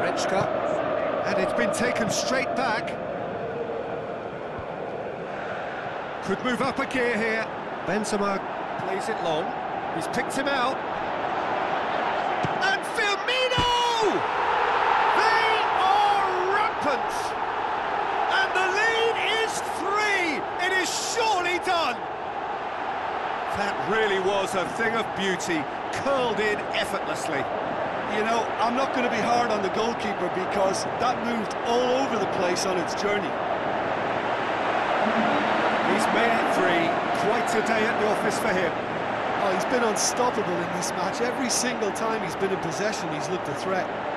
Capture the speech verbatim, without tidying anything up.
Goretzka, and it's been taken straight back. Could move up a gear here. Benzema plays it long. He's picked him out. And Firmino! They are rampant! And the lead is three! It is surely done! That really was a thing of beauty, curled in effortlessly. You know, I'm not going to be hard on the goalkeeper because that moved all over the place on its journey. He's made it three. Quite a day at the office for him. Oh, he's been unstoppable in this match. Every single time he's been in possession, he's looked a threat.